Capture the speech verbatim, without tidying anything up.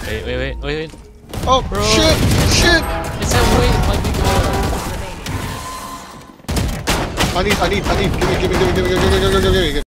Wait, wait, wait, wait, wait. Oh, Bro. shit, shit! It said wait, let me go. I need, I need, I need. Give me, give me, give me, give me, give me, give me, give me, give me.